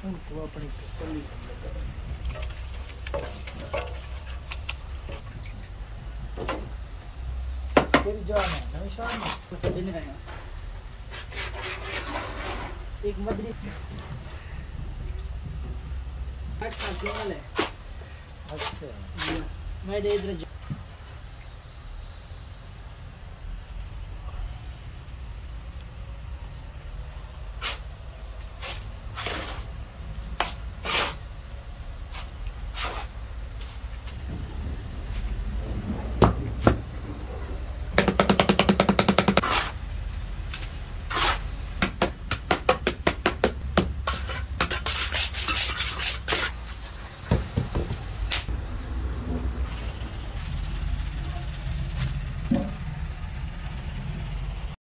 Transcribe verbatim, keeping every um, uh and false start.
उनको अपनी तसल्ली कर फिर जाना है निशान में नहीं रहेगा। एक मदरी आठ साल की उम्र है। अच्छा मैं इधर